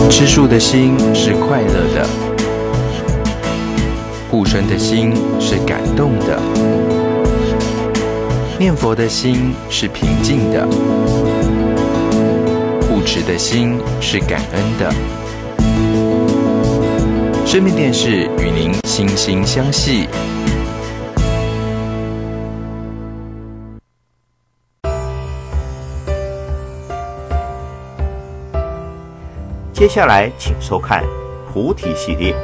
吃素的心是快乐的，护生的心是感动的，念佛的心是平静的，护持的心是感恩的。生命电视与您心心相系。 接下来请收看菩提系列。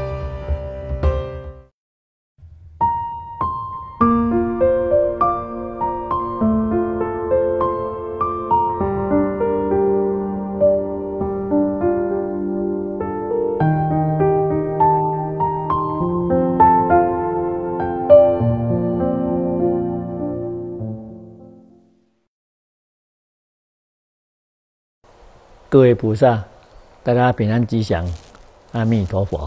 各位菩萨，大家平安吉祥，阿弥陀佛。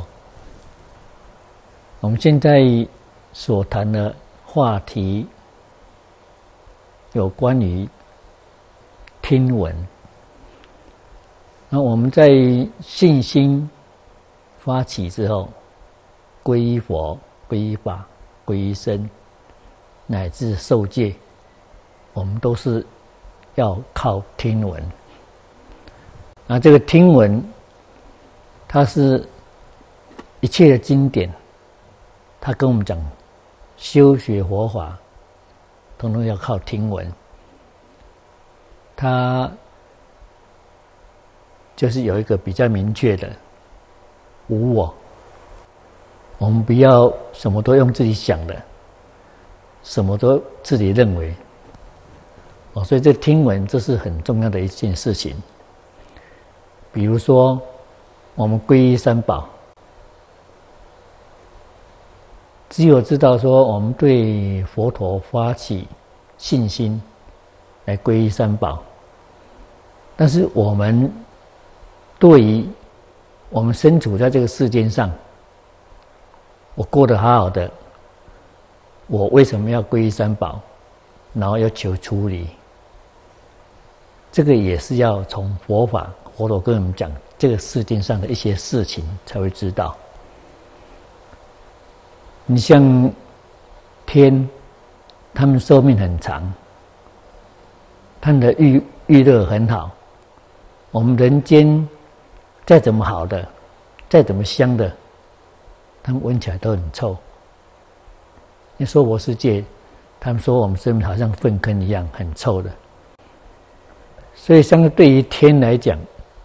我们现在所谈的话题有关于听闻。那我们在信心发起之后，皈依佛、皈依法、皈依僧，乃至受戒，我们都是要靠听闻。那这个听闻，它是一切的经典，它跟我们讲修学佛法，统统要靠听闻。它就是有一个比较明确的无我，我们不要什么都用自己想的，什么都自己认为。所以这听闻这是很重要的一件事情。比如说，我们皈依三宝，只有知道说我们对佛陀发起信心，来皈依三宝。但是我们对于我们身处在这个世间上，我过得好好的，我为什么要皈依三宝，然后要求出离？这个也是要从佛法。佛陀跟我们讲这个世界上的一些事情才会知道。你像天，他们寿命很长，他们的娱乐很好。我们人间再怎么好的，再怎么香的，他们闻起来都很臭。你说佛世界，他们说我们生命好像粪坑一样，很臭的。所以相对于天来讲，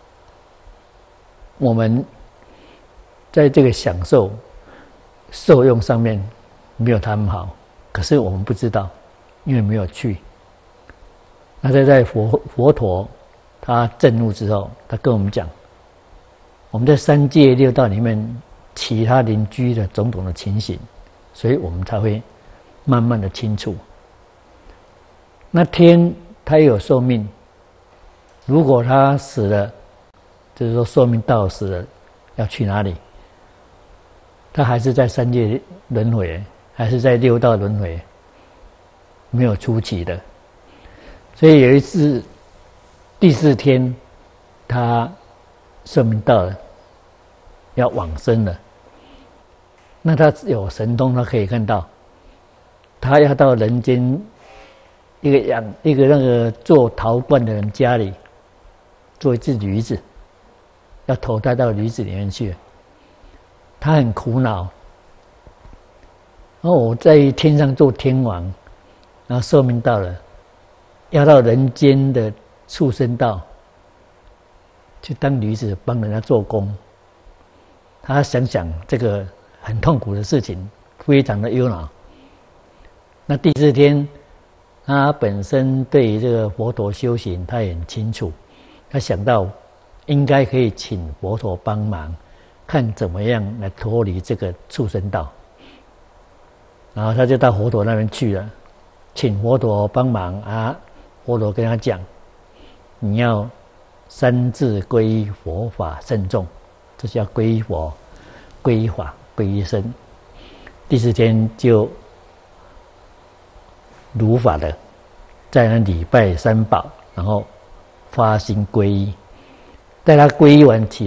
我们在这个享受、受用上面没有他们好，可是我们不知道，因为没有去。那在佛陀他证悟之后，他跟我们讲，我们在三界六道里面其他邻居的种种的情形，所以我们才会慢慢的清楚。那天他也有寿命，如果他死了，就是说寿命到死了，要去哪里？他还是在三界轮回，还是在六道轮回，没有出期的。所以有一次第4天，他寿命到了，要往生了。那他有神通，他可以看到，他要到人间一个那个做陶罐的人家里，做一只驴子。要投胎到驴子里面去，他很苦恼。我在天上做天王，然后寿命到了，要到人间的畜生道去当驴子，帮人家做工。他想想这个很痛苦的事情，非常的忧恼。那第4天，他本身对于这个佛陀修行，他也很清楚，他想到应该可以请佛陀帮忙，看怎么样来脱离这个畜生道。然后他就到佛陀那边去了，请佛陀帮忙啊。佛陀跟他讲，你要3字皈依佛法僧众，这叫皈依佛、皈依法、皈依僧。第4天就如法的在那礼拜三宝，然后发心皈依。待他皈依完起来，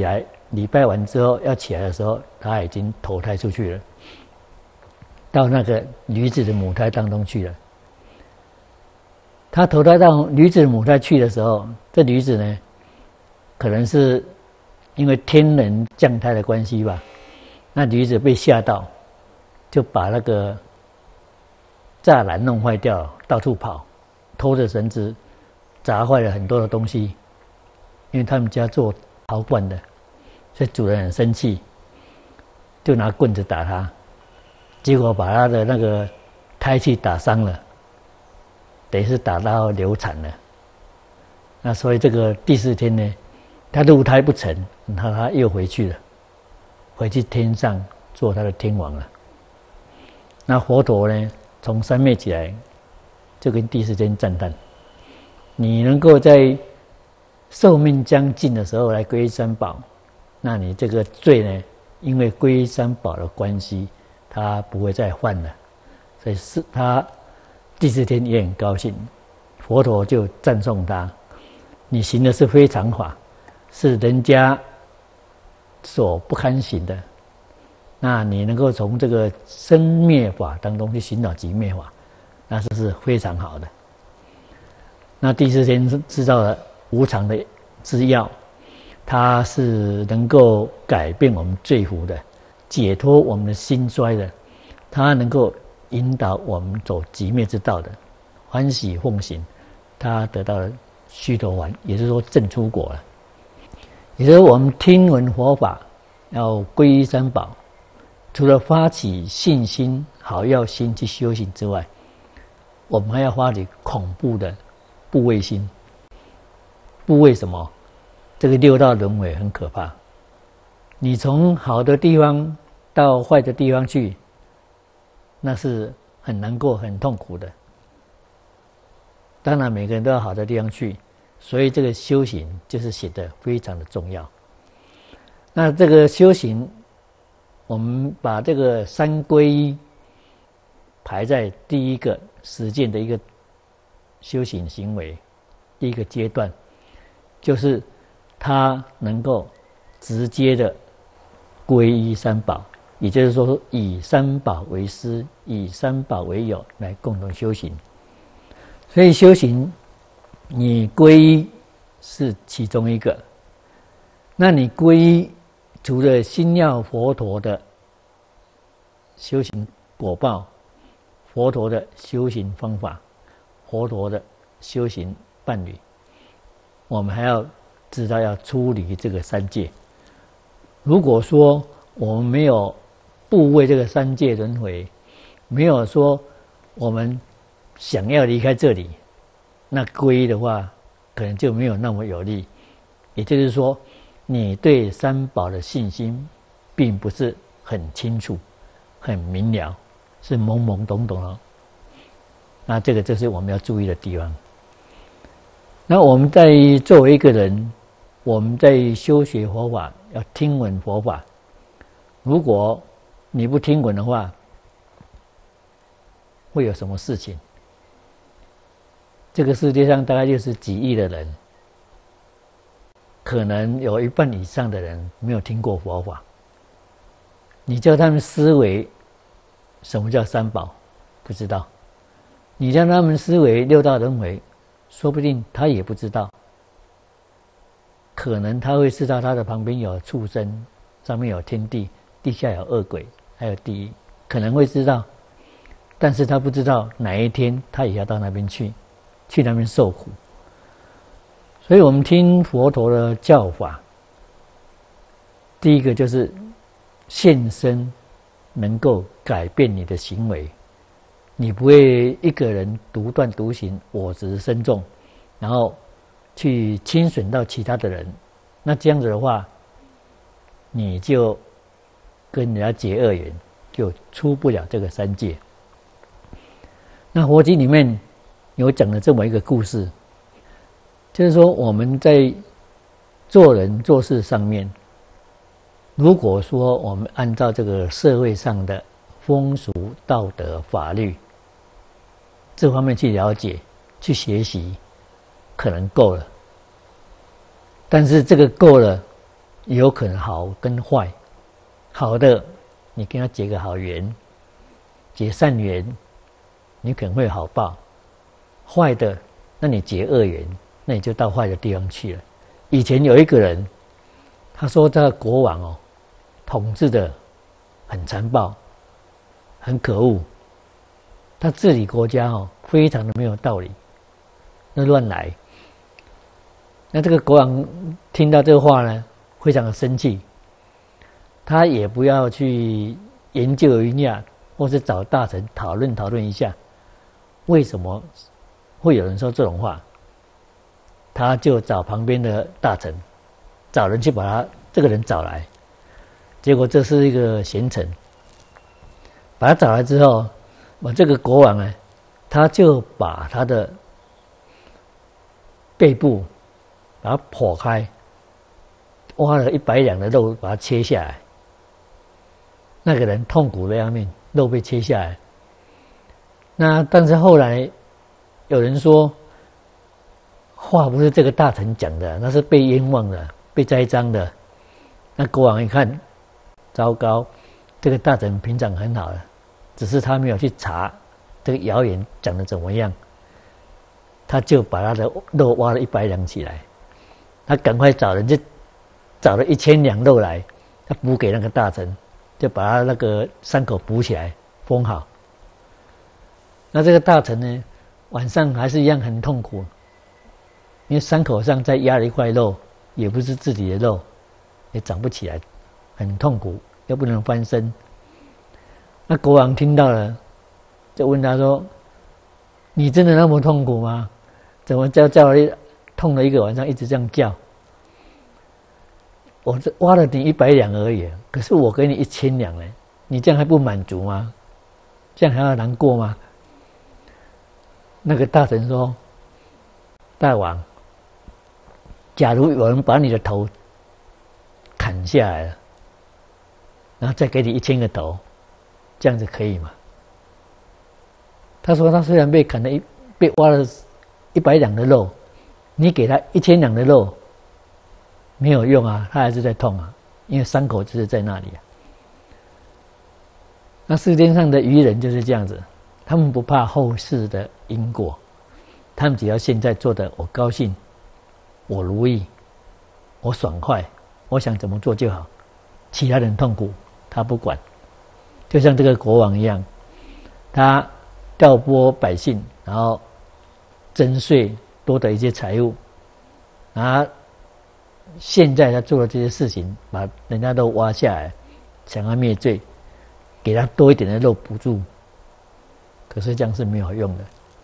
礼拜完之后要起来的时候，他已经投胎出去了，到那个驴子的母胎当中去了。他投胎到驴子的母胎去的时候，这驴子呢，可能是因为天人降胎的关系吧，那驴子被吓到，就把那个栅栏弄坏掉了，到处跑，拖着绳子砸坏了很多的东西。因为他们家做陶罐的，所以主人很生气，就拿棍子打他，结果把他的那个胎气打伤了，等于是打到流产了。那所以这个第4天呢，他入胎不成，他又回去了，回去天上做他的天王了。那佛陀呢，从三昧起来，就跟第4天赞叹：你能够在寿命将近的时候来皈依三宝，那你这个罪呢，因为皈依三宝的关系，他不会再犯了。所以是他第4天也很高兴，佛陀就赞颂他：你行的是非常法，是人家所不堪行的。那你能够从这个生灭法当中去寻找极灭法，那这是非常好的。那第4天知道了无常的之要，它是能够改变我们罪福的，解脱我们的心衰的，它能够引导我们走极灭之道的，欢喜奉行，它得到了须陀洹，也就是说证出果了。也就是我们听闻佛法，要皈依三宝，除了发起信心、好药心去修行之外，我们还要发起恐怖的怖畏心。怖畏什么？这个6道轮回很可怕。你从好的地方到坏的地方去，那是很难过、很痛苦的。当然，每个人都要好的地方去，所以这个修行就是显得非常的重要。那这个修行，我们把这个3皈依排在第一个实践的一个修行行为，第一个阶段，就是他能够直接的皈依三宝，也就是说以三宝为师，以三宝为友来共同修行。所以修行，你皈依是其中一个。那你皈依除了心要佛陀的修行果报，佛陀的修行方法，佛陀的修行伴侣，我们还要知道要出离这个3界。如果说我们没有怖畏这个3界轮回，没有说我们想要离开这里，那皈依的话可能就没有那么有力。也就是说，你对三宝的信心并不是很清楚、很明了，是懵懵懂懂的。那这个就是我们要注意的地方。那我们在作为一个人，我们在修学佛法，要听闻佛法。如果你不听闻的话，会有什么事情？这个世界上大概就是几亿的人，可能有1半以上的人没有听过佛法。你叫他们思维什么叫三宝，不知道；你让他们思维6道轮回，说不定他也不知道。可能他会知道他的旁边有畜生，上面有天地，地下有恶鬼，还有地狱，可能会知道，但是他不知道哪一天他也要到那边去那边受苦。所以我们听佛陀的教法，第一个就是现身能够改变你的行为，你不会一个人独断独行，我执深重，然后去侵损到其他的人。那这样子的话，你就跟人家结恶缘，就出不了这个3界。那佛经里面有讲了这么一个故事，就是说我们在做人做事上面，如果说我们按照这个社会上的风俗道德法律这方面去了解去学习，可能够了。但是这个够了有可能好跟坏，好的你跟他结个好缘，结善缘，你可能会有好报；坏的，那你结恶缘，那你就到坏的地方去了。以前有一个人，他说这个国王哦，统治的很残暴，很可恶，他治理国家哦，非常的没有道理，那乱来。那这个国王听到这个话呢，非常的生气，他也不要去研究一下，或是找大臣讨论一下，为什么会有人说这种话？他就找旁边的大臣，找人去把这个人找来。结果这是一个贤臣，把他找来之后，这个国王呢，他就把他的背部把它剖开，挖了100两的肉，把它切下来。那个人痛苦的要命，肉被切下来。但是后来有人说，话不是这个大臣讲的，那是被冤枉的，被栽赃的。那国王一看，糟糕，这个大臣平常很好的，只是他没有去查这个谣言讲的怎么样，他就把他的肉挖了100两起来。他赶快找人，就找了1000两肉来，他补给那个大臣，就把他那个伤口补起来，缝好。那这个大臣呢，晚上还是一样很痛苦，因为伤口上再压了一块肉，也不是自己的肉，也长不起来，很痛苦，又不能翻身。那国王听到了，就问他说：“你真的那么痛苦吗？怎么叫痛了1个晚上，一直这样叫？我这挖了你100两而已，可是我给你1000两呢，你这样还不满足吗？这样还要难过吗？”那个大臣说：“大王，假如有人把你的头砍下来了，然后再给你1000个头，这样子可以吗？”他说：“他虽然被挖了100两的肉，你给他1000两的肉没有用啊，他还是在痛啊，因为伤口就是在那里啊。”那世界上的愚人就是这样子，他们不怕后世的因果，他们只要现在做的我高兴，我如意，我爽快，我想怎么做就好，其他人痛苦他不管。就像这个国王一样，他调拨百姓，然后征税，多得一些财物，然后现在他做了这些事情，把人家都挖下来，想要灭罪，给他多一点的肉补助，可是这样是没有用的。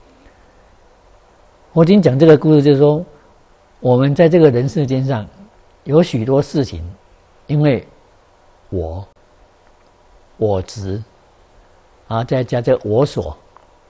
我今天讲这个故事，就是说，我们在这个人世间上，有许多事情，因为我执，再加这我所，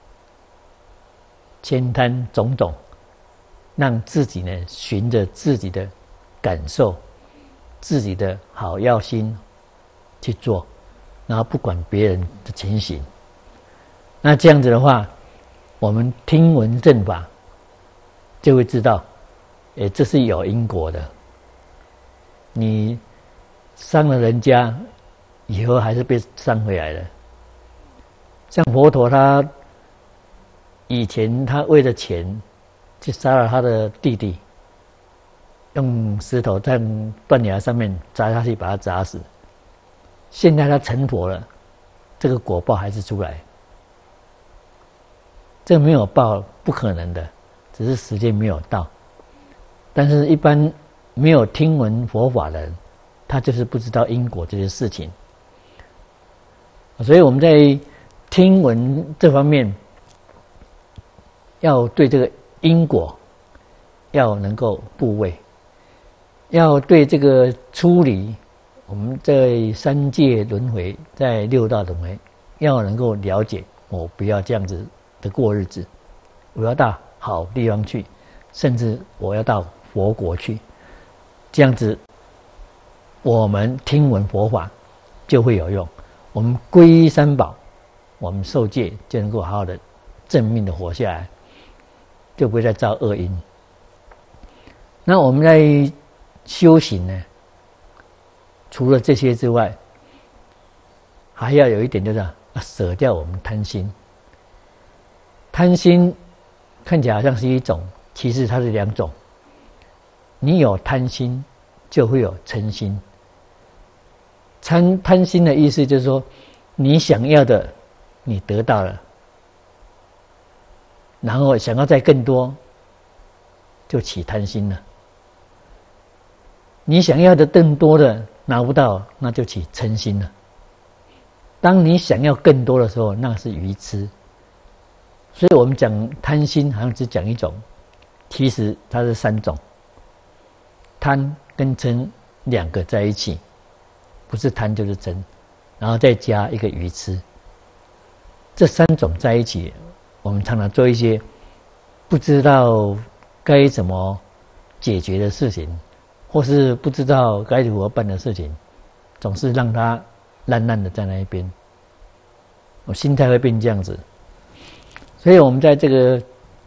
千贪种种，让自己呢循着自己的感受、自己的好药心去做，然后不管别人的情形。那这样子的话，我们听闻正法，就会知道，这是有因果的。你伤了人家，以后还是被伤回来了。像佛陀他以前他为了钱去杀了他的弟弟，用石头在断崖上面砸下去把他砸死。现在他成佛了，这个果报还是出来。这没有报，不可能的，只是时间没有到。但是一般没有听闻佛法的人，他就是不知道因果这些事情。所以我们在听闻这方面，要对这个因果要能够部位，要对这个出离，我们在三界轮回，在六道轮回，要能够了解，我不要这样子的过日子，我要到好地方去，甚至我要到佛国去，这样子我们听闻佛法就会有用。我们皈依三宝，我们受戒就能够好好的正命的活下来，就不会再造恶因。那我们在修行呢， 除了这些之外，还要有一点就是舍掉我们贪心。贪心看起来好像是一种，其实它是两种。你有贪心，就会有嗔心。贪心的意思就是说，你想要的，你得到了，然后想要再更多，就起贪心了。你想要的更多的拿不到，那就起嗔心了。当你想要更多的时候，那是愚痴。所以我们讲贪心，好像只讲一种，其实它是三种。贪跟嗔两个在一起，不是贪就是嗔，然后再加一个愚痴。这三种在一起，我们常常做一些不知道该怎么解决的事情，或是不知道该如何办的事情，总是让它烂烂的在那一边，我心态会变这样子。所以我们在这个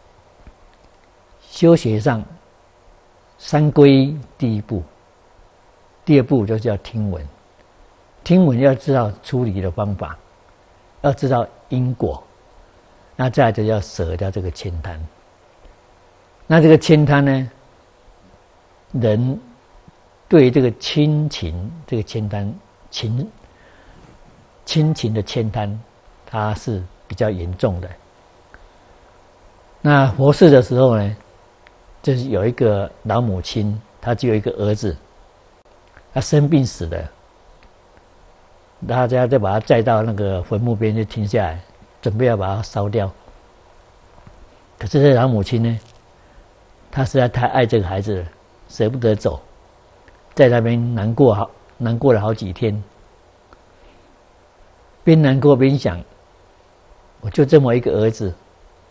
修学上，三皈第一步，第二步就叫听闻。听闻要知道处理的方法，要知道因果，那再来就要舍掉这个悭贪。那这个悭贪呢，人对这个亲情，这个悭贪，亲情的悭贪，它是比较严重的。那佛世的时候呢，就是有一个老母亲，她只有一个儿子，他生病死了，大家就把他载到那个坟墓边就停下来，准备要把他烧掉。可是这老母亲呢，她实在太爱这个孩子了，舍不得走，在那边难过了好几天，边难过边想，我就这么一个儿子，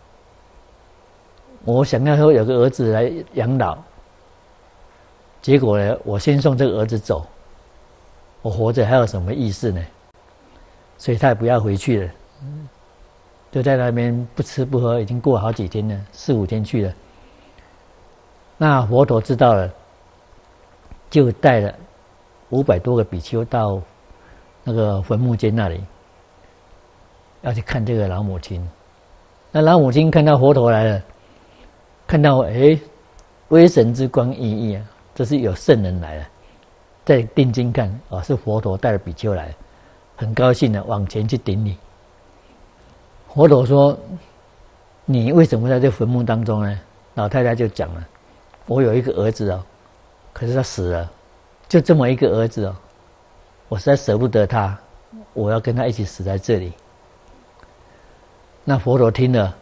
我想要说有个儿子来养老，结果呢，我先送这个儿子走，我活着还有什么意思呢？所以他也不要回去了，就在那边不吃不喝，已经过了好几天了，4、5天去了。那佛陀知道了，就带了500多个比丘到那个坟墓间那里，要去看这个老母亲。那老母亲看到佛陀来了，看到威神之光熠熠啊，这是有圣人来了。再定睛看，是佛陀带了比丘来，很高兴的往前去顶礼。佛陀说：“你为什么在这坟墓当中呢？”老太太就讲了：“我有一个儿子可是他死了，就这么一个儿子我实在舍不得他，我要跟他一起死在这里。”那佛陀听了，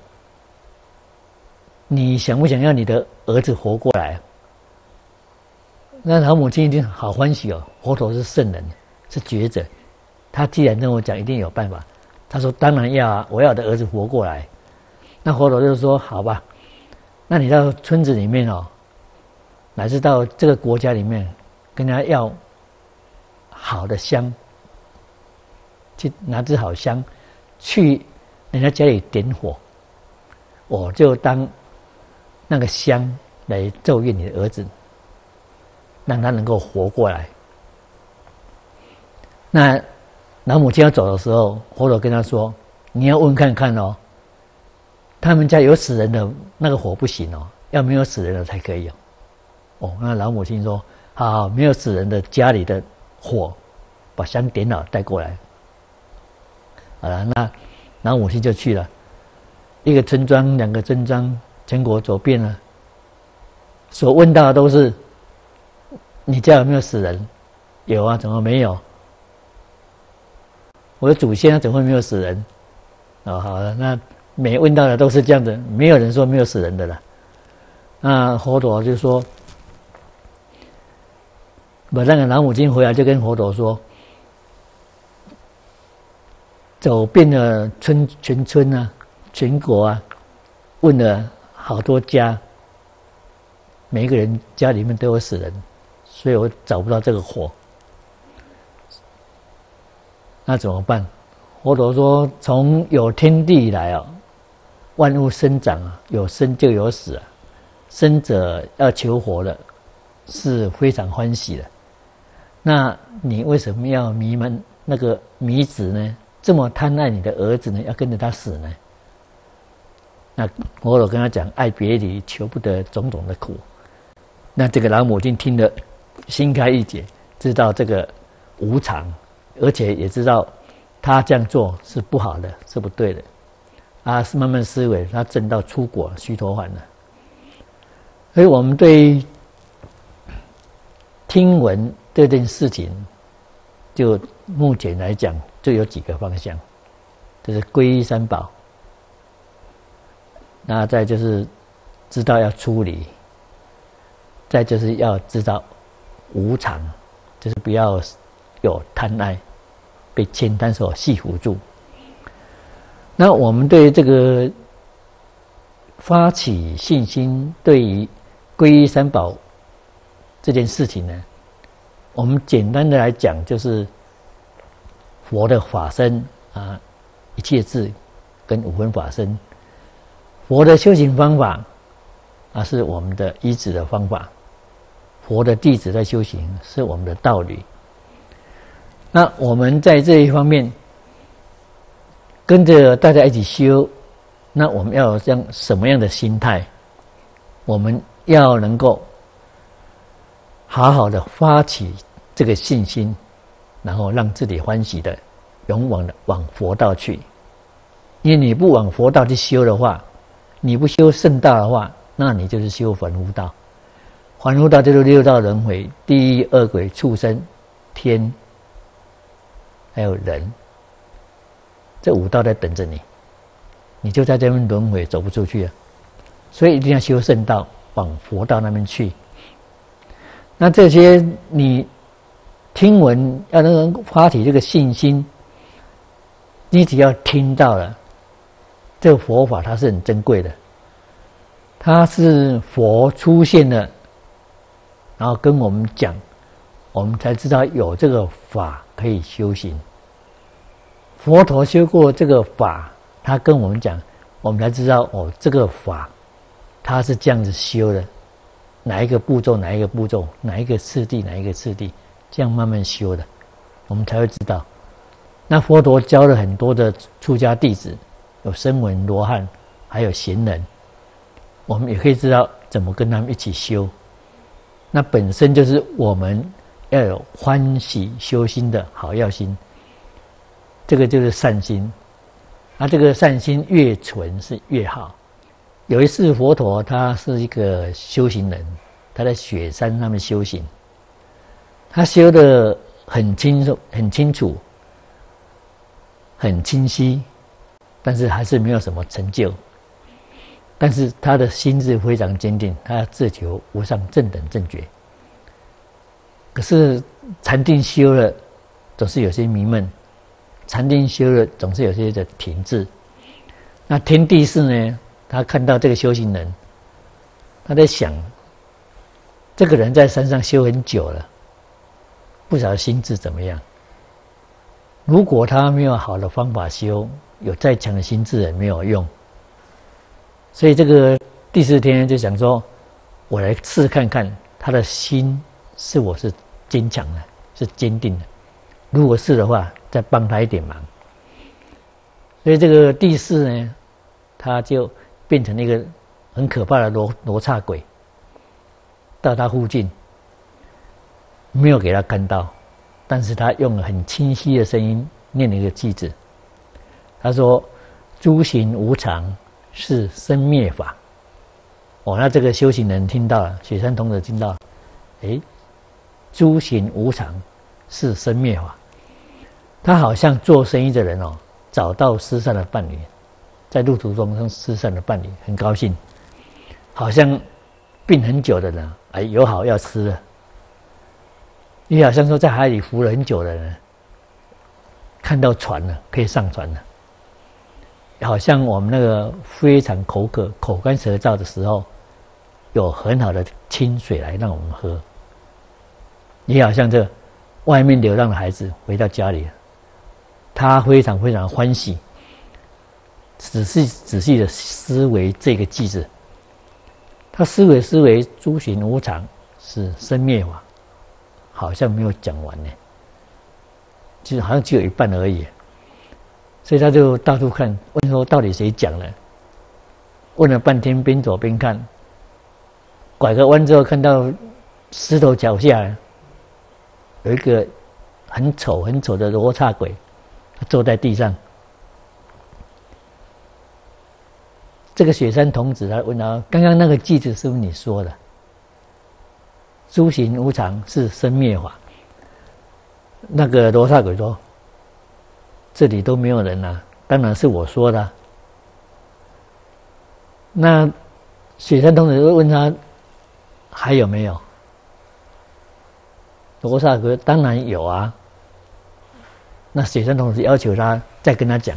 你想不想要你的儿子活过来？那老母亲一定好欢喜佛陀是圣人，是觉者，他既然跟我讲，一定有办法。他说：“当然要啊，我要我的儿子活过来。”那佛陀就说：“好吧，那你到村子里面乃至到这个国家里面，跟他要好的香，去拿支好香，去人家家里点火，我就当那个香来咒怨你的儿子，让他能够活过来。”那老母亲要走的时候，佛陀跟他说：“你要问看看他们家有死人的那个火不行要没有死人的才可以那老母亲说：“好，没有死人的家里的火，把香点好带过来。”好了，那老母亲就去了，一个村庄、2个村庄，全国走遍了，所问到的都是：“你家有没有死人？”“有啊，怎么没有？”“我的祖先怎么会没有死人？”好了，那每问到的都是这样的，没有人说没有死人的了。那佛陀就说，那个老母亲回来就跟佛陀说，走遍了全村全国问了好多家，每一个人家里面都有死人，所以我找不到这个火。那怎么办？佛陀说：“从有天地以来万物生长有生就有死生者要求活的，是非常欢喜的。 那你为什么要那个迷子呢？这么贪爱你的儿子呢，要跟着他死呢？那佛陀跟他讲，爱别离，求不得种种的苦。那这个老母亲听了，心开意解，知道这个无常，而且也知道他这样做是不好的，是不对的。是慢慢思维，他证到出果须陀洹了。所以我们对听闻这件事情，就目前来讲，就有几个方向，就是皈依三宝，那再就是知道要出离，再就是要知道无常，就是不要有贪爱，被牵贪所系缚住。那我们对这个发起信心，对于皈依三宝这件事情呢，我们简单的来讲，就是佛的法身一切智跟五分法身，佛的修行方法是我们的依止的方法，佛的弟子在修行是我们的道理。那我们在这一方面跟着大家一起修，那我们要有这样什么样的心态？我们要能够好好的发起这个信心，然后让自己欢喜的勇往的往佛道去。因为你不往佛道去修的话，你不修圣道的话，那你就是修凡夫道。凡夫道就是六道轮回，地狱、恶鬼、畜生、天，还有人。这五道在等着你，你就在这边轮回走不出去了。所以一定要修圣道，往佛道那边去。那这些你听闻要能够发起这个信心，你只要听到了这个佛法，它是很珍贵的，它是佛出现了，然后跟我们讲，我们才知道有这个法可以修行。佛陀修过这个法，他跟我们讲，我们才知道这个法他是这样子修的，哪一个步骤，哪一个步骤，哪一个次第，哪一个次第，这样慢慢修的，我们才会知道。那佛陀教了很多的出家弟子，有声闻、罗汉，还有贤人，我们也可以知道怎么跟他们一起修。那本身就是我们要有欢喜修心的好药心。这个就是善心，这个善心越纯是越好。有一次佛陀他是一个修行人，他在雪山上面修行，他修得很清楚、很清晰，但是还是没有什么成就。但是他的心智非常坚定，他自求无上正等正觉。可是禅定修了，总是有些迷闷。禅定修了，总是有些的停滞。那天地士呢？他看到这个修行人，他在想，这个人在山上修很久了，不晓得心智怎么样。如果他没有好的方法修，有再强的心智也没有用。所以这个第四天就想说，我来试看看他的心是坚强的，是坚定的。如果是的话，再帮他一点忙。所以这个第四呢，他就变成一个很可怕的罗刹鬼，到他附近，没有给他看到，但是他用了很清晰的声音念了一个句子，他说：“诸行无常，是生灭法。”那这个修行人听到了，雪山童子听到了，诸行无常，是生灭法。他好像做生意的人找到失散的伴侣，在路途中失散的伴侣，很高兴，好像病很久的人，有好药吃了。也好像说在海里浮了很久的人，看到船了，可以上船了。好像我们那个非常口渴、口干舌燥的时候，有很好的清水来让我们喝。也好像这外面流浪的孩子回到家里了，他非常非常欢喜，仔细的思维这个句子，他思维诸行无常，是生灭法， 好像没有讲完呢，就是好像只有一半而已。所以他就到处看，问说到底谁讲了？问了半天，边走边看，拐个弯之后，看到石头脚下有一个很丑很丑的罗刹鬼，坐在地上。这个雪山童子他问他：刚刚那个句子是不是你说的？诸行无常是生灭法。那个罗刹鬼说：这里都没有人啊，当然是我说的。那雪山童子就问他还有没有？罗刹鬼当然有啊。那雪山童子要求他再跟他讲。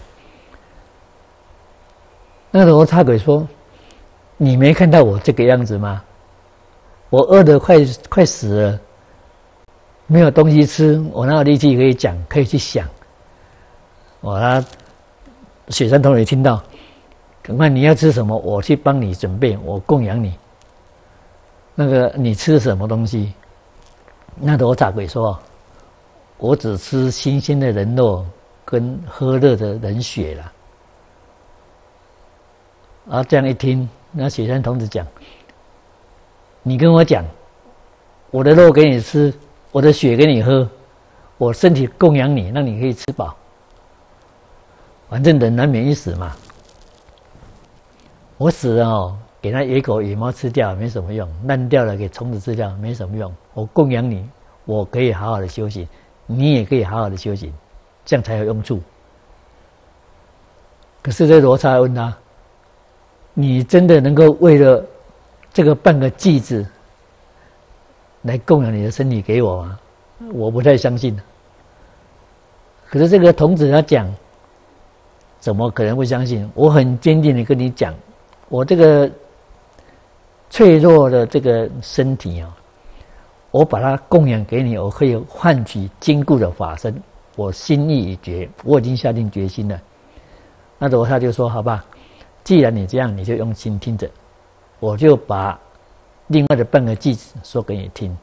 那个罗刹鬼说：你没看到我这个样子吗？我饿得快死了，没有东西吃，我哪有力气可以讲，可以去想。他雪山童子听到，赶快你要吃什么，我去帮你准备，我供养你。那个你吃什么东西？那罗刹鬼说：我只吃新鲜的人肉跟喝热的人血了。这样一听，那雪山童子讲：你跟我讲，我的肉给你吃，我的血给你喝，我身体供养你，让你可以吃饱。反正人难免一死嘛，我死了给那野狗野猫吃掉没什么用，烂掉了给虫子吃掉没什么用。我供养你，我可以好好的修行，你也可以好好的修行，这样才有用处。可是这罗刹问他：你真的能够为了这个半个剂子来供养你的身体给我吗？我不太相信。可是这个童子他讲：怎么可能会相信？我很坚定的跟你讲，我这个脆弱的这个身体我把它供养给你，我可以换取坚固的法身。我心意已决，我已经下定决心了。那罗刹就说：好吧，既然你这样，你就用心听着，我就把另外的半个句子说给你听。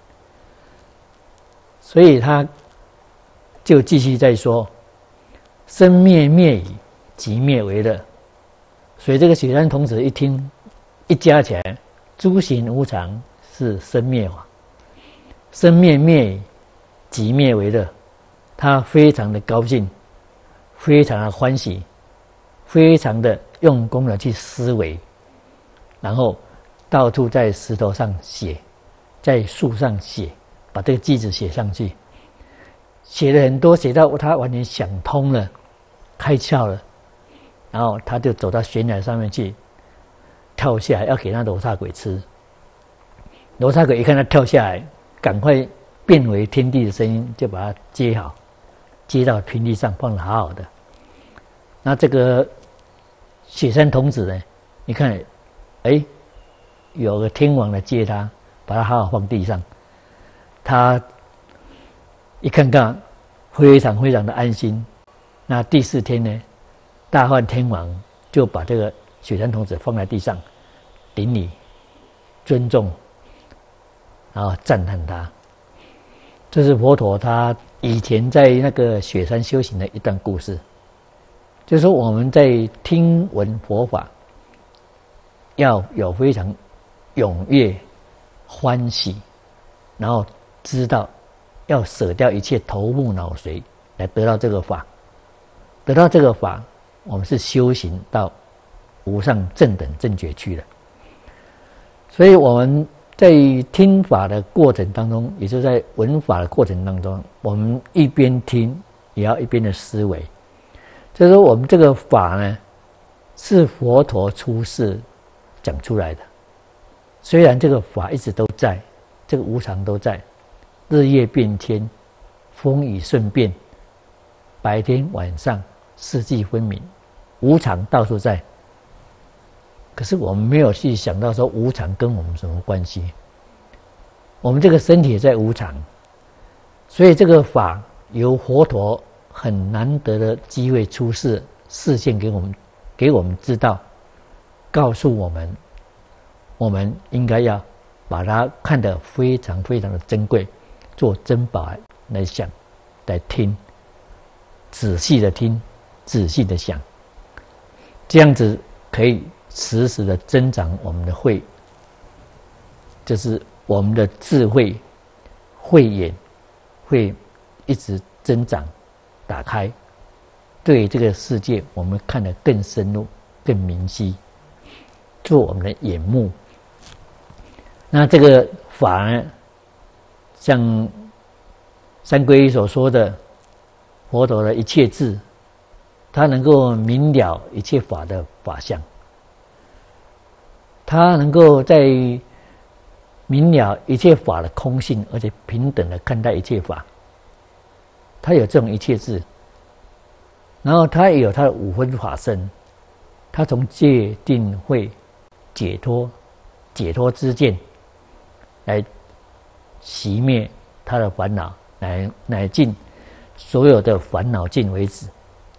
所以他就继续再说：生灭灭已，即灭为乐。所以这个雪山童子一听，一加起来，诸行无常是生灭法，生灭灭已，即灭为乐。他非常的高兴，非常的欢喜，非常的用功的去思维，然后到处在石头上写，在树上写，把这个句子写上去，写了很多，写到他完全想通了，开窍了，然后他就走到悬崖上面去，跳下来要给那罗刹鬼吃。罗刹鬼一看他跳下来，赶快变为天地的声音，就把他接好，接到平地上放得好好的。那这个雪山童子呢，你看，有个天王来接他，把他好好放地上，他一看看，非常非常的安心。那第4天呢，大梵天王就把这个雪山童子放在地上，顶礼、尊重，然后赞叹他。这是佛陀他以前在那个雪山修行的一段故事，就是说我们在听闻佛法，要有非常踊跃、欢喜，然后知道要舍掉一切头目脑髓来得到这个法。得到这个法，我们是修行到无上正等正觉去了。所以我们在听法的过程当中，也就是在闻法的过程当中，我们一边听也要一边的思维。就是说我们这个法呢，是佛陀出世讲出来的。虽然这个法一直都在，这个无常都在，日夜变迁，风雨顺变，白天晚上，四季分明，无常到处在。可是我们没有去想到说无常跟我们什么关系。我们这个身体也在无常，所以这个法由佛陀很难得的机会出世，示现给我们知道，告诉我们，我们应该要把它看得非常非常的珍贵， 做珍宝来想，来听，仔细的听，仔细的想，这样子可以时时的增长我们的慧，就是我们的智慧、慧眼会一直增长、打开，对这个世界我们看得更深入、更明晰，做我们的眼目。那这个法呢，像三皈依所说的佛陀的一切智，他能够明了一切法的法相，他能够在明了一切法的空性，而且平等的看待一切法，他有这种一切智。然后他也有他的五分法身，他从戒定慧解脱之见来熄灭他的烦恼，乃尽所有的烦恼尽为止。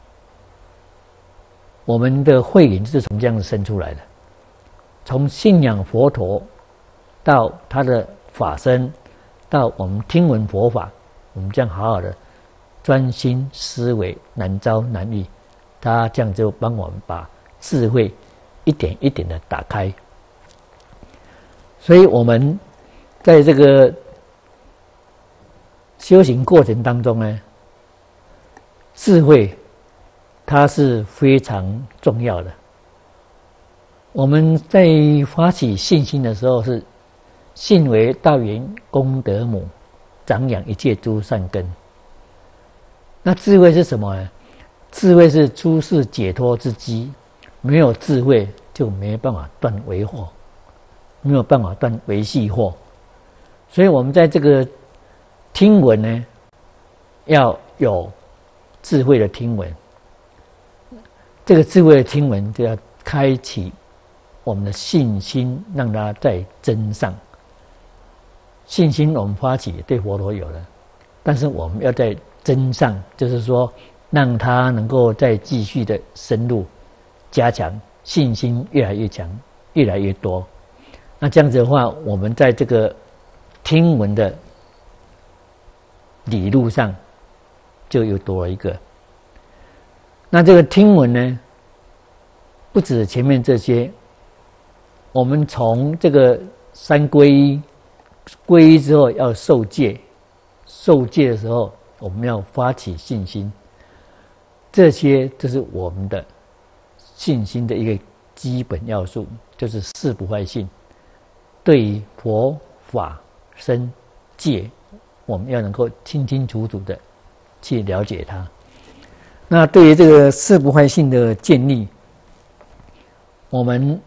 我们的慧眼就是从这样子生出来的，从信仰佛陀到他的法身，到我们听闻佛法，我们这样好好的专心思维，难招难遇，他这样就帮我们把智慧一点一点的打开。所以我们在这个修行过程当中呢，智慧它是非常重要的。我们在发起信心的时候，是信为道源功德母，长养一切诸善根。那智慧是什么呢？智慧是诸事解脱之基，没有智慧就没办法断为惑，没有办法断为系惑。所以我们在这个听闻呢，要有智慧的听闻。这个智慧的听闻就要开启我们的信心，让它在增上。信心我们发起对佛陀有了，但是我们要在增上，就是说让它能够再继续的深入加强，信心越来越强，越来越多。那这样子的话，我们在这个听闻的理路上就又多了一个。那这个听闻呢，不止前面这些，我们从这个三皈依，皈依之后要受戒，受戒的时候我们要发起信心，这些就是我们的信心的一个基本要素，就是誓不坏信。对于佛法僧戒，我们要能够清清楚楚的去了解它。那对于这个誓不坏信的建立，我们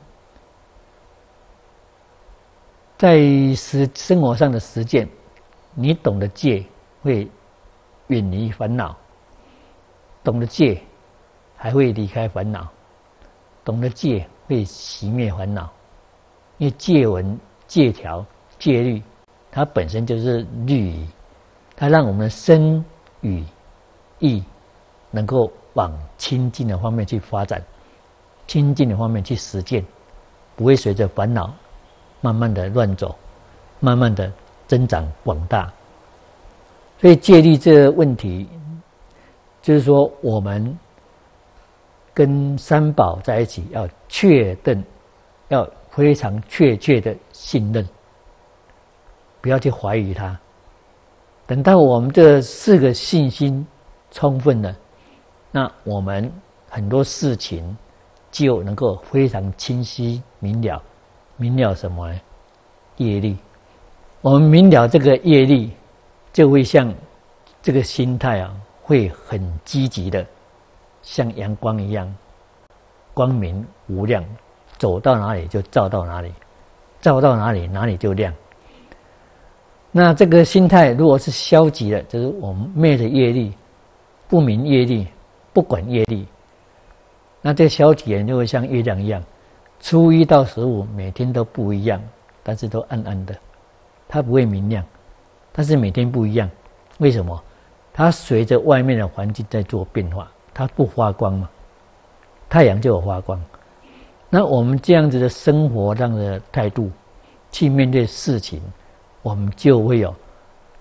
在生活上的实践，你懂得戒会远离烦恼，懂得戒还会离开烦恼，懂得戒会熄灭烦恼。因为戒文、戒条、戒律，它本身就是律仪，它让我们的身语意能够往清净的方面去发展，清净的方面去实践，不会随着烦恼慢慢的乱走，慢慢的增长广大。所以戒律这个问题，就是说我们跟三宝在一起，要确认，要非常确切的信任，不要去怀疑它。等到我们这四个信心充分了，那我们很多事情就能够非常清晰明了。明了什么呢？业力。我们明了这个业力，就会像这个心态啊，会很积极的，像阳光一样，光明无量，走到哪里就照到哪里，照到哪里哪里就亮。那这个心态如果是消极的，就是我们昧着业力，不明业力，不管业力，那这个消极人就会像月亮一样，初一到15每天都不一样，但是都暗暗的，它不会明亮，但是每天不一样。为什么？它随着外面的环境在做变化，它不发光嘛，太阳就有发光。那我们这样子的生活上的态度去面对事情，我们就会有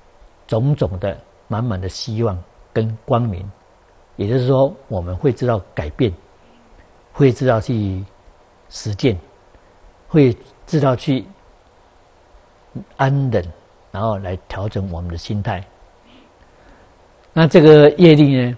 种种的满满的希望跟光明。也就是说，我们会知道改变，会知道去实践，会知道去安忍，然后来调整我们的心态。那这个业力呢，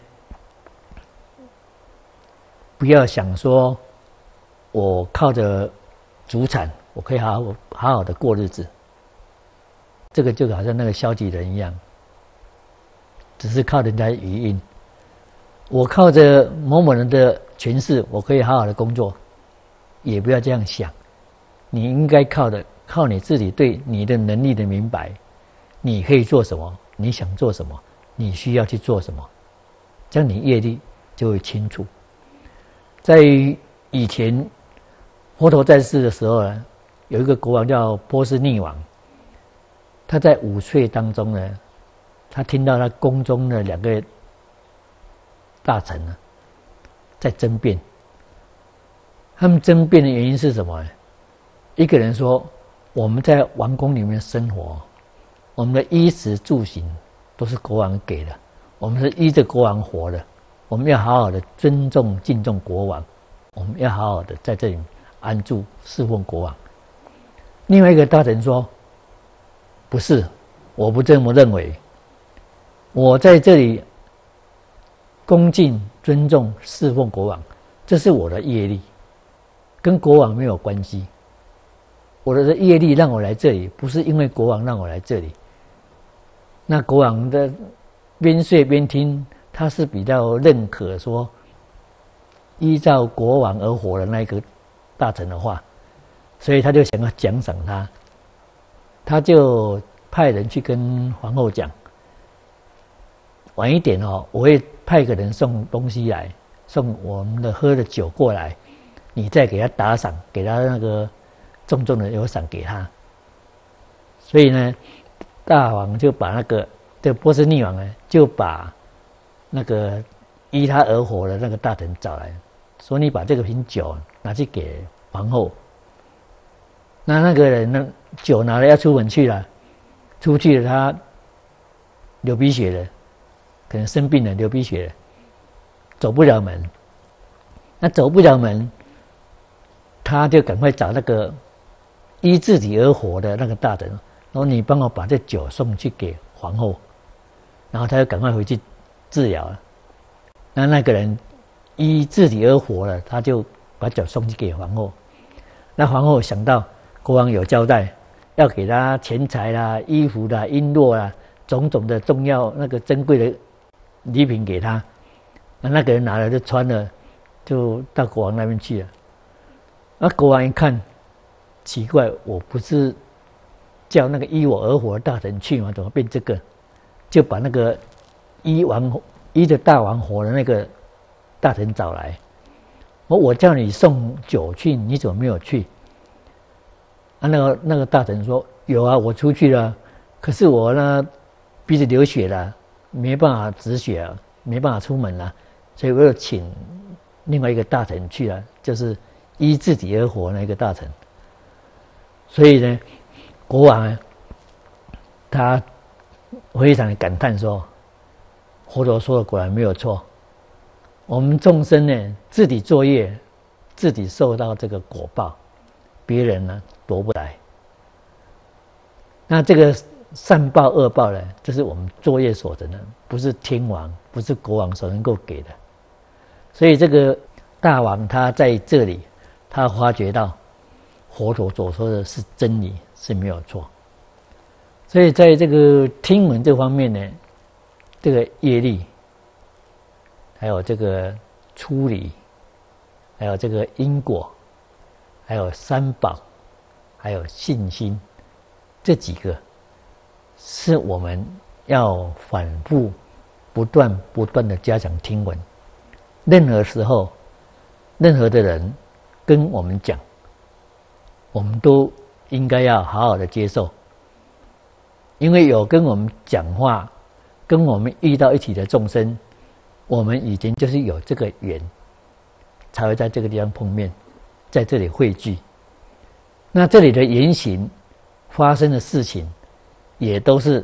不要想说我靠着祖产，我可以好好的过日子。这个就好像那个消极人一样，只是靠人家余荫。我靠着某某人的权势，我可以好好的工作，也不要这样想。你应该靠你自己对你的能力的明白，你可以做什么，你想做什么，你需要去做什么，这样你业力就会清楚。在以前佛陀在世的时候呢，有一个国王叫波斯匿王，他在午睡当中呢，他听到他宫中的2个大臣呢在争辩。他们争辩的原因是什么呢？一个人说，我们在王宫里面生活，我们的衣食住行都是国王给的，我们是依着国王活的，我们要好好的尊重敬重国王，我们要好好的在这里安住侍奉国王。另外一个大臣说，不是，我不这么认为，我在这里恭敬尊重侍奉国王，这是我的业力，跟国王没有关系。我的业力让我来这里，不是因为国王让我来这里。那国王的边睡边听，他是比较认可说依照国王而活的那个大臣的话，所以他就想要奖赏他，他就派人去跟皇后讲，晚一点哦，我会派个人送东西来，送我们的喝的酒过来，你再给他打赏，给他那个重重的有赏给他。所以呢，大王就把这个波斯匿王呢，就把那个依他而活的那个大臣找来，说你把这个瓶酒拿去给皇后。那个人呢，酒拿了要出门去了，出去了他流鼻血了，可能生病了流鼻血了，走不了门。那走不了门，他就赶快找那个依自己而活的那个大臣，然后你帮我把这酒送去给皇后，然后他就赶快回去治疗了。那个人依自己而活了，他就把酒送去给皇后。那皇后想到国王有交代，要给他钱财啦、衣服啦、璎珞啦，种种的重要那个珍贵的礼品给他。那个人拿了就穿了，就到国王那边去了。那国王一看，奇怪，我不是叫那个依我而活的大臣去吗？怎么变这个？就把那个依着大王活的那个大臣找来。我叫你送酒去，你怎么没有去？那个大臣说，有啊，我出去了，可是我呢鼻子流血了，没办法止血了，没办法出门了，所以我又请另外一个大臣去了，就是依自己而活那个大臣。所以呢，国王呢，他非常的感叹说，佛陀说的果然没有错，我们众生呢自己作业，自己受到这个果报，别人呢夺不来。那这个善报恶报呢，这是我们作业所成的，不是天王，不是国王所能够给的。所以这个大王他在这里，他发觉到佛陀所说的是真理，是没有错。所以在这个听闻这方面呢，这个业力，还有这个出离，还有这个因果，还有三宝，还有信心，这几个是我们要反复不断的加强听闻。任何时候，任何的人跟我们讲，我们都应该要好好的接受，因为有跟我们讲话，跟我们遇到一起的众生，我们以前就是有这个缘，才会在这个地方碰面，在这里汇聚。那这里的言行发生的事情，也都是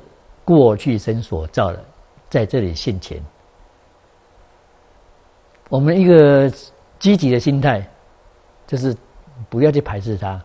过去生所造的，在这里现前。我们一个积极的心态，就是不要去排斥它。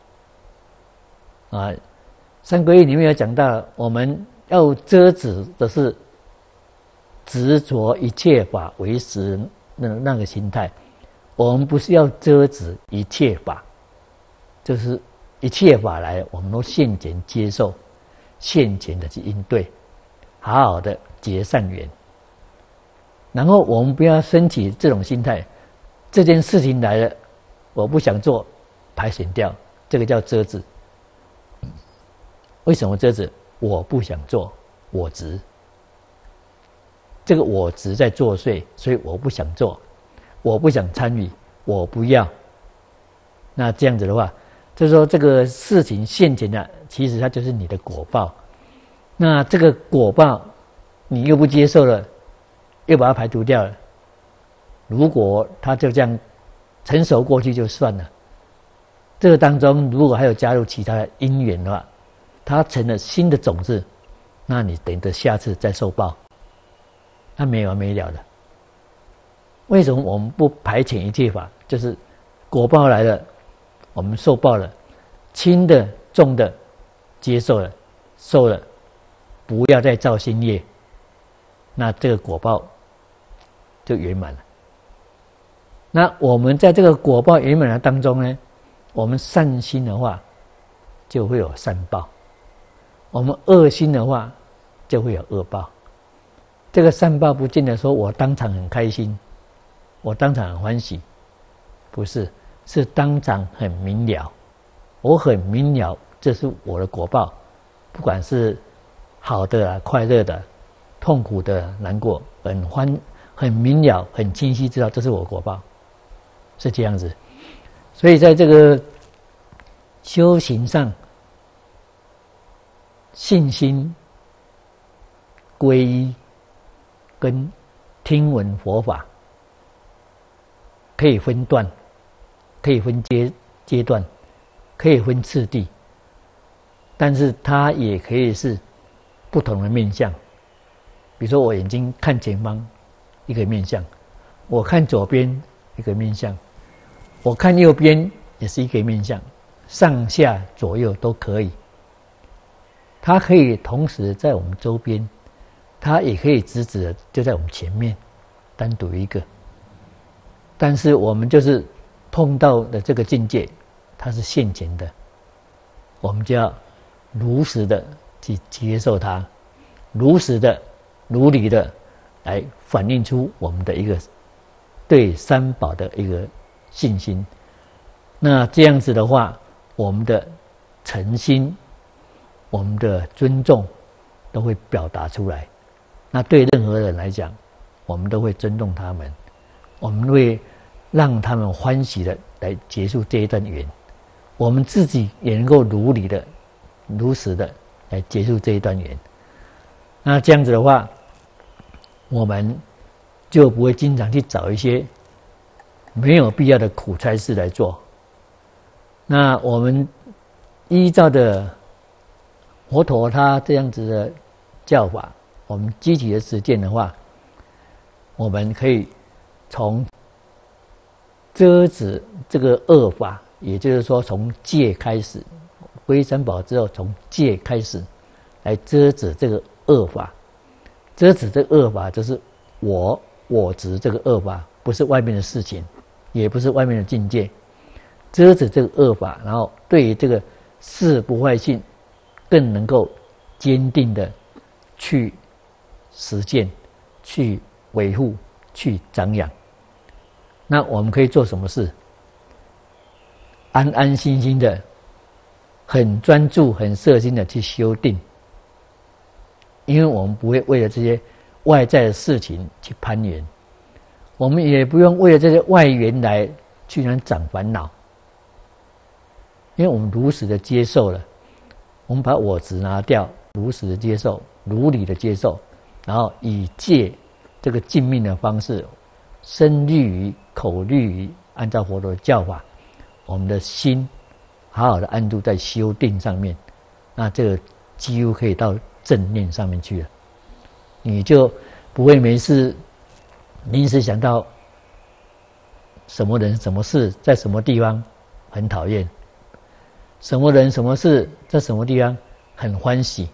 三皈依里面有讲到，我们要遮止的是执着一切法为实那个心态。我们不是要遮止一切法，就是一切法来，我们都现前接受，现前的去应对，好好的结善缘。然后我们不要升起这种心态，这件事情来了，我不想做，排选掉，这个叫遮止。为什么遮止？我不想做，我执。这个我执在作祟，所以我不想做，我不想参与，我不要。那这样子的话，就是说这个事情现前的，其实它就是你的果报。那这个果报，你又不接受了，又把它排除掉了。如果它就这样成熟过去就算了，这个当中如果还有加入其他的因缘的话，它成了新的种子，那你等着下次再受报，那没完没了的。为什么我们不排遣一切法？就是果报来了，我们受报了，轻的重的接受了，受了，不要再造新业，那这个果报就圆满了。那我们在这个果报圆满的当中呢，我们善心的话就会有善报，我们恶心的话就会有恶报。这个善报不见得说我当场很开心，我当场很欢喜，不是，是当场很明了，我很明了这是我的果报，不管是好的快乐的、痛苦的、难过，很明了很清晰知道这是我的果报，是这样子。所以在这个修行上，信心皈依跟听闻佛法可以分段，可以分阶段，可以分次第，但是它也可以是不同的面向。比如说我眼睛看前方一个面向，我看左边一个面向，我看右边也是一个面向，上下左右都可以。它可以同时在我们周边，它也可以直直的就在我们前面，单独一个。但是我们就是碰到的这个境界，它是现前的，我们就要如实的去接受它，如实的、如理的来反映出我们的一个对三宝的一个信心。那这样子的话，我们的诚心、我们的尊重都会表达出来。那对任何人来讲，我们都会尊重他们，我们会让他们欢喜的来结束这一段缘，我们自己也能够如理的、如实的来结束这一段缘。那这样子的话，我们就不会经常去找一些没有必要的苦差事来做。那我们依照的佛陀他这样子的教法，我们积极的实践的话，我们可以从遮止这个恶法，也就是说从戒开始，皈依三宝之后，从戒开始来遮止这个恶法。遮止这个恶法就是我执这个恶法，不是外面的事情，也不是外面的境界。遮止这个恶法，然后对于这个事不坏性更能够坚定的去实践、去维护、去长养。那我们可以做什么事？安安心心的、很专注、很摄心的去修定，因为我们不会为了这些外在的事情去攀缘，我们也不用为了这些外缘来去长烦恼，因为我们如实的接受了，我们把我执拿掉，如实的接受，如理的接受，然后以戒这个净命的方式，身律于口律于，按照佛陀的教法，我们的心好好的安住在修定上面，那这个几乎可以到正念上面去了。 你就不会没事临时想到什么人、什么事在什么地方很讨厌，什么人、什么事在什么地方很欢喜，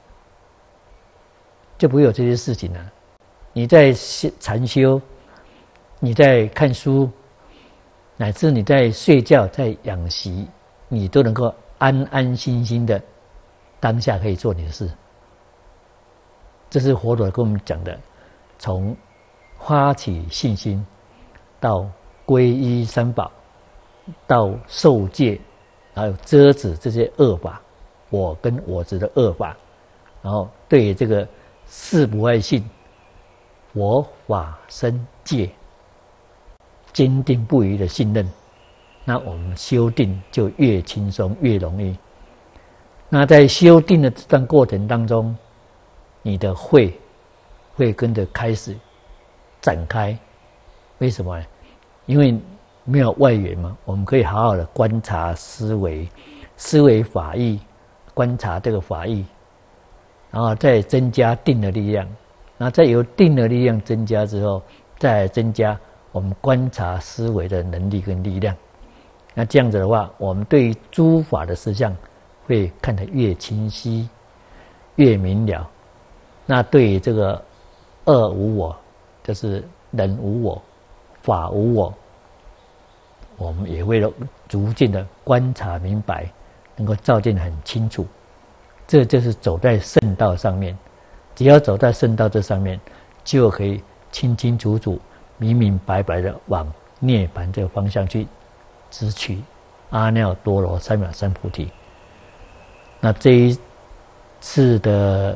就不会有这些事情了。你在禅修，你在看书，乃至你在睡觉、在养息，你都能够安安心心的当下可以做你的事。这是佛陀跟我们讲的，从发起信心到皈依三宝，到受戒，还有遮止这些恶法，我跟我执的恶法，然后对于这个四不爱信，佛法僧戒，坚定不移的信任，那我们修定就越轻松越容易。那在修定的这段过程当中，你的慧会跟着开始展开。为什么呢？因为没有外缘嘛，我们可以好好的观察思维法义，观察这个法义，然后再增加定的力量，然后再由定的力量增加之后，再来增加我们观察思维的能力跟力量。那这样子的话，我们对于诸法的实相会看得越清晰越明了。那对于这个二无我，就是人无我、法无我，我们也会逐渐的观察明白，能够照见得很清楚。这就是走在圣道上面，只要走在圣道这上面，就可以清清楚楚、明明白白的往涅槃这个方向去直取阿耨多罗三藐三菩提。那这一次的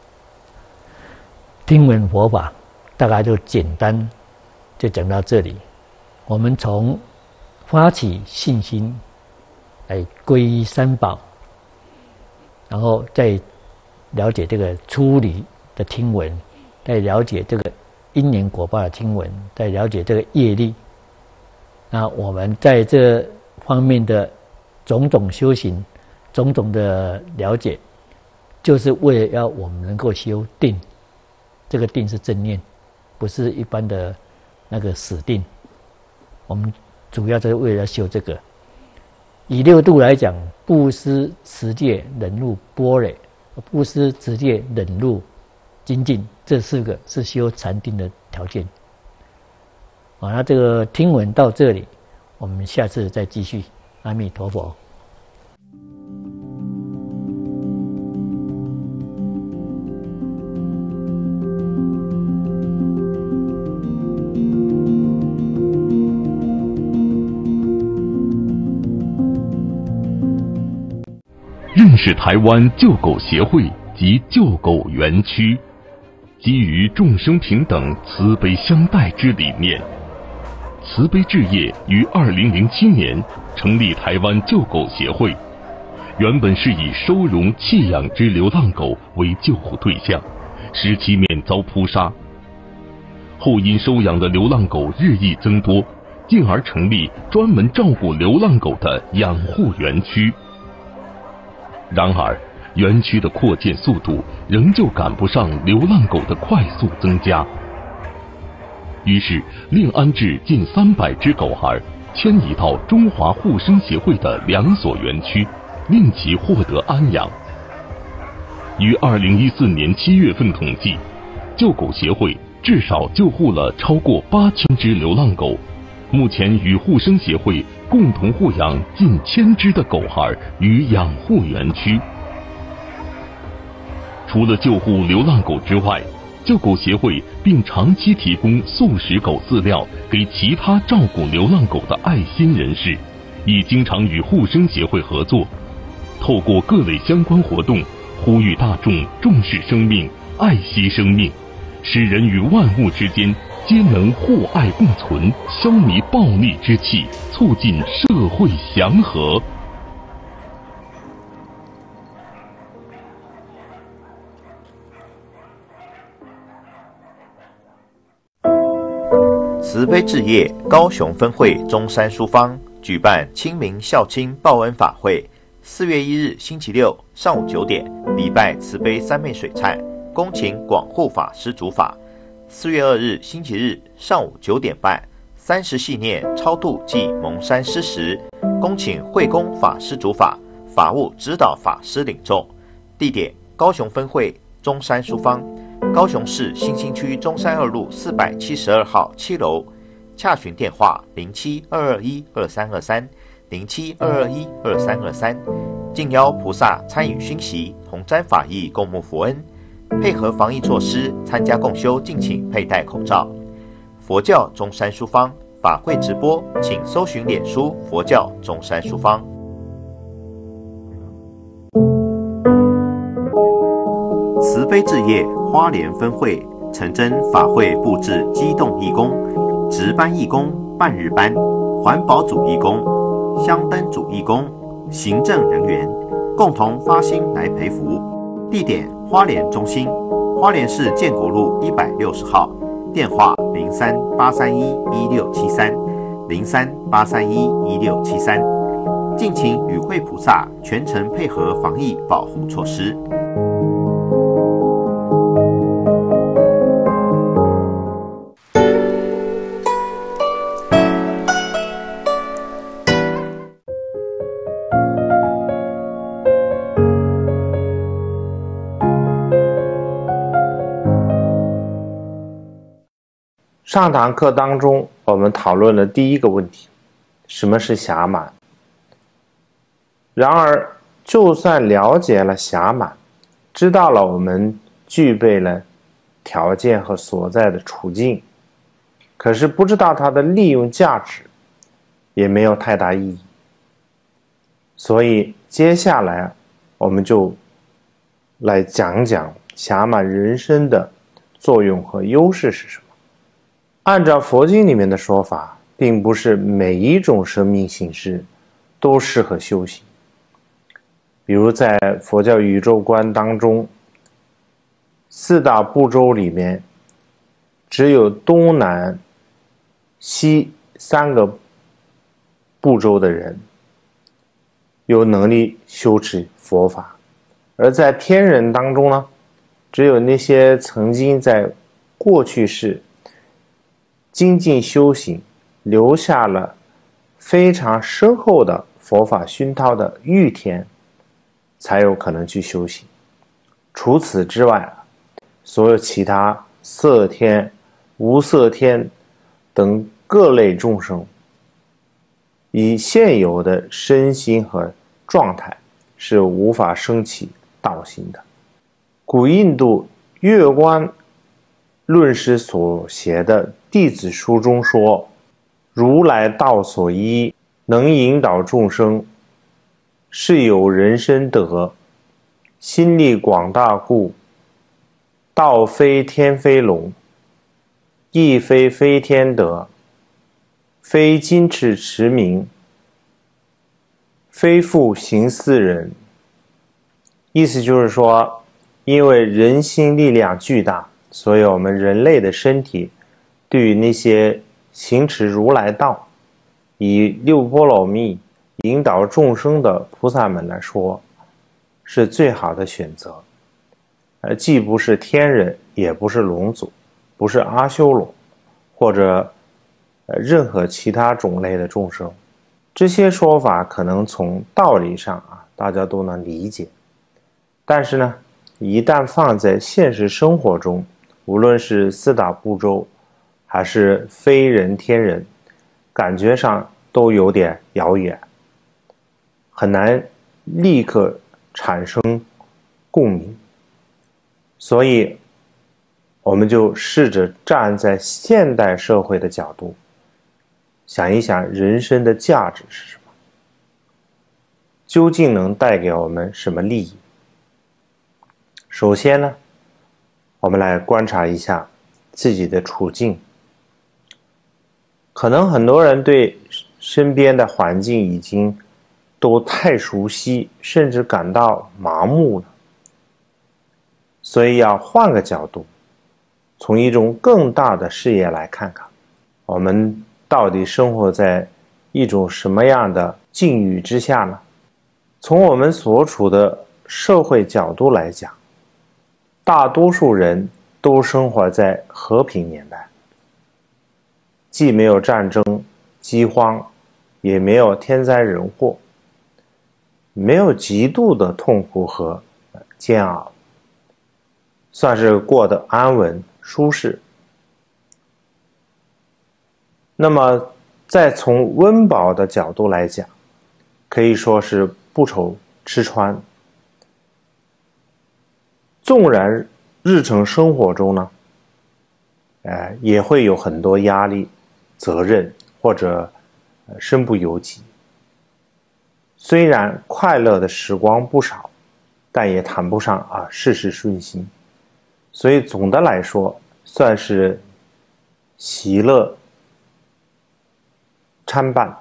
听闻佛法大概就简单就讲到这里。我们从发起信心来皈依三宝，然后再了解这个出离的听闻，再了解这个因缘果报的听闻，再了解这个业力。那我们在这方面的种种修行，种种的了解，就是为了要我们能够修定。这个定是正念，不是一般的那个死定。我们主要就是为了修这个。以六度来讲，布施、持戒、忍辱、般若。布施、持戒、忍辱、精进，这四个是修禅定的条件。那这个听闻到这里，我们下次再继续。阿弥陀佛。 认识台湾救狗协会及救狗园区，基于众生平等、慈悲相待之理念，慈悲置业于2007年成立台湾救狗协会。原本是以收容弃养之流浪狗为救护对象，使其免遭扑杀。后因收养的流浪狗日益增多，进而成立专门照顾流浪狗的养护园区。然而，园区的扩建速度仍旧赶不上流浪狗的快速增加。于是，另安置近300只狗孩，迁移到中华护生协会的2所园区，令其获得安养。于2014年7月份统计，救狗协会至少救护了超过8000只流浪狗，目前与护生协会共同护养近1000只的狗孩于养护园区。除了救护流浪狗之外，救狗协会并长期提供素食狗饲料给其他照顾流浪狗的爱心人士，亦经常与护生协会合作，透过各类相关活动，呼吁大众重视生命、爱惜生命，使人与万物之间皆能互爱共存，消弭暴戾之气，促进社会祥和。 慈悲置业高雄分会中山书坊举办清明孝亲报恩法会，4月1日星期六上午9点礼拜慈悲三昧水忏， 恭请广护法师主法。4月2日星期日上午9点半，30系念超度暨蒙山施时，恭请慧公法师主法，法务指导法师领众。地点：高雄分会中山书坊，高雄市新兴区中山2路472号7楼。洽询电话07-221-2323，07-221-2323。敬邀菩萨参与熏习，同沾法益，共沐佛恩。配合防疫措施，参加共修敬请佩戴口罩。佛教中山书坊法会直播，请搜寻脸书佛教中山书坊。慈悲置业花莲分会诚真法会布置机动义工、值班义工、半日班、环保组义工、香灯组义工、行政人员共同发心来培福。地点：花莲中心，花莲市建国路160号，电话03-831-1673，03-831-1673。敬请与会菩萨全程配合防疫保护措施。 上堂课当中，我们讨论了第一个问题，什么是暇满？然而，就算了解了暇满，知道了我们具备了条件和所在的处境，可是不知道它的利用价值，也没有太大意义。所以，接下来我们就来讲讲暇满人生的作用和优势是什么。按照佛经里面的说法，并不是每一种生命形式都适合修行。比如在佛教宇宙观当中，4大部洲里面，只有东南西3个部洲的人有能力修持佛法，而在天人当中呢，只有那些曾经在过去世精进修行，留下了非常深厚的佛法熏陶的欲天，才有可能去修行。除此之外，所有其他色天、无色天等各类众生，以现有的身心和状态是无法升起道心的。古印度月观论师所写的弟子书中说，如来道所依，能引导众生，是有人身德，心力广大故，道非天非龙，亦非飞天德，非金翅驰名，非复行似人。意思就是说，因为人心力量巨大，所以我们人类的身体对于那些行持如来道，以六波罗蜜引导众生的菩萨们来说，是最好的选择。既不是天人，也不是龙族，不是阿修罗，或者任何其他种类的众生。这些说法可能从道理上大家都能理解，但是呢，一旦放在现实生活中，无论是4大部洲还是非人天人，感觉上都有点遥远，很难立刻产生共鸣。所以我们就试着站在现代社会的角度，想一想人生的价值是什么，究竟能带给我们什么利益。首先呢，我们来观察一下自己的处境。可能很多人对身边的环境已经都太熟悉，甚至感到麻木了，所以要换个角度，从一种更大的视野来看看，我们到底生活在一种什么样的境遇之下呢？从我们所处的社会角度来讲， 大多数人都生活在和平年代，既没有战争、饥荒，也没有天灾人祸，没有极度的痛苦和煎熬，算是过得安稳舒适。那么再从温饱的角度来讲，可以说是不愁吃穿。纵然日常生活中呢，也会有很多压力、责任或者身不由己。虽然快乐的时光不少，但也谈不上事事顺心。所以总的来说，算是喜乐参半。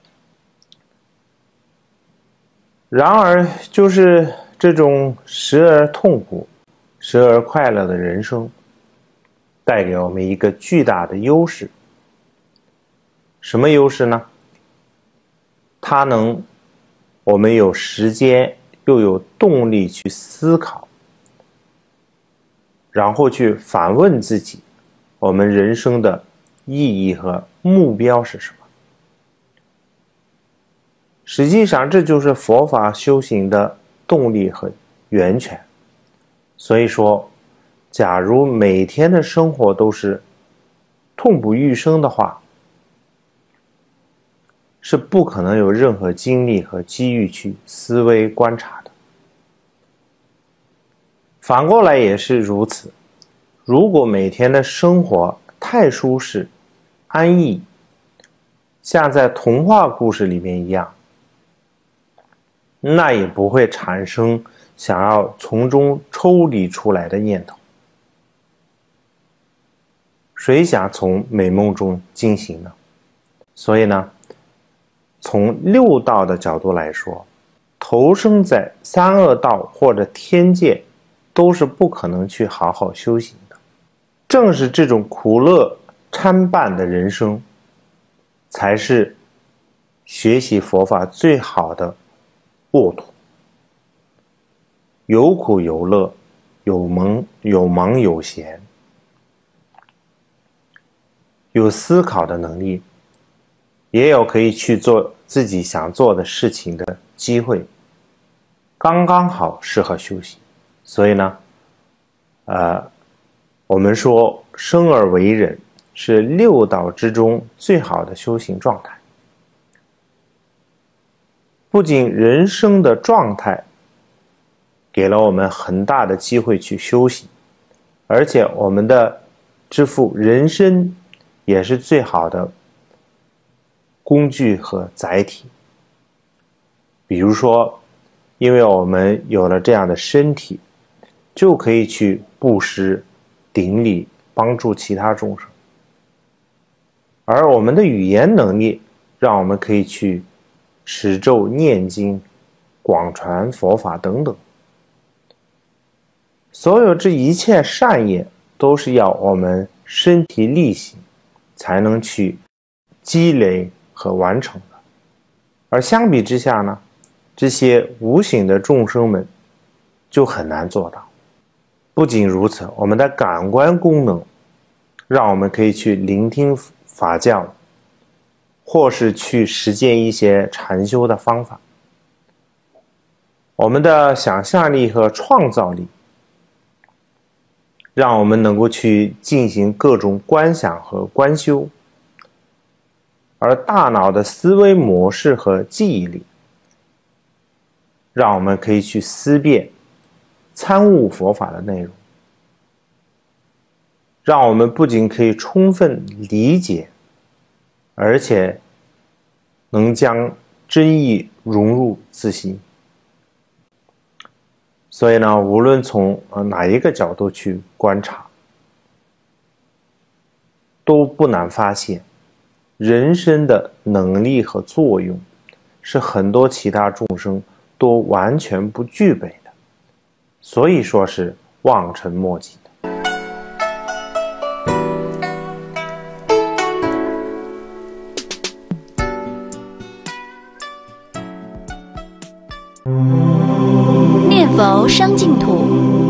然而，就是这种时而痛苦、时而快乐的人生，带给我们一个巨大的优势。什么优势呢？它能我们有时间又有动力去思考，然后去反问自己，我们人生的意义和目标是什么？实际上，这就是佛法修行的动力和源泉。所以说，假如每天的生活都是痛不欲生的话，是不可能有任何精力和机遇去思维观察的。反过来也是如此，如果每天的生活太舒适、安逸，像在童话故事里面一样，那也不会产生想要从中抽离出来的念头。谁想从美梦中惊醒呢？所以呢，从六道的角度来说，投生在三恶道或者天界都是不可能去好好修行的。正是这种苦乐参半的人生，才是学习佛法最好的沃土。有苦有乐，有忙有闲，有思考的能力，也有可以去做自己想做的事情的机会，刚刚好适合修行。所以呢，我们说生而为人是六道之中最好的修行状态。不仅人生的状态给了我们很大的机会去修行，而且我们的这副人身也是最好的工具和载体。比如说，因为我们有了这样的身体，就可以去布施、顶礼、帮助其他众生。而我们的语言能力，让我们可以去持咒、念经、广传佛法等等。所有这一切善业，都是要我们身体力行，才能去积累和完成的。而相比之下呢，这些无形的众生们就很难做到。不仅如此，我们的感官功能让我们可以去聆听法教，或是去实践一些禅修的方法。我们的想象力和创造力让我们能够去进行各种观想和观修，而大脑的思维模式和记忆力让我们可以去思辨、参悟佛法的内容，让我们不仅可以充分理解，而且能将真意融入自心。所以呢，无论从哪一个角度去观察，都不难发现，人身的能力和作用是很多其他众生都完全不具备的，所以说是望尘莫及的。 念佛生净土，